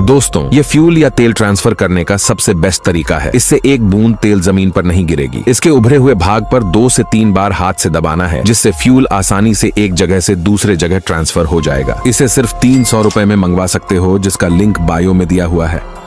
दोस्तों, ये फ्यूल या तेल ट्रांसफर करने का सबसे बेस्ट तरीका है। इससे एक बूंद तेल जमीन पर नहीं गिरेगी। इसके उभरे हुए भाग पर 2 से 3 बार हाथ से दबाना है, जिससे फ्यूल आसानी से एक जगह से दूसरे जगह ट्रांसफर हो जाएगा। इसे सिर्फ 300 रुपए में मंगवा सकते हो, जिसका लिंक बायो में दिया हुआ है।